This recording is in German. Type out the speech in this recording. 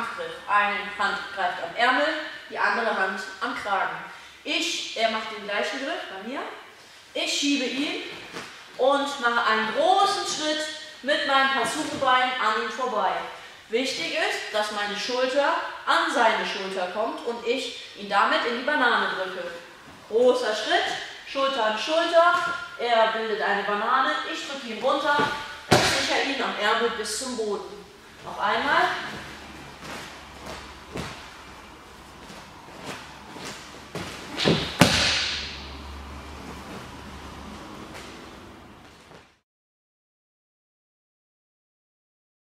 Kampfgriff. Eine Hand greift am Ärmel, die andere Hand am Kragen. Er macht den gleichen Griff bei mir. Ich schiebe ihn und mache einen großen Schritt mit meinem Pasuko-Bein an ihm vorbei. Wichtig ist, dass meine Schulter an seine Schulter kommt und ich ihn damit in die Banane drücke. Großer Schritt, Schulter an Schulter, er bildet eine Banane, ich drücke ihn runter, sichere ihn am Ärmel bis zum Boden. Noch einmal.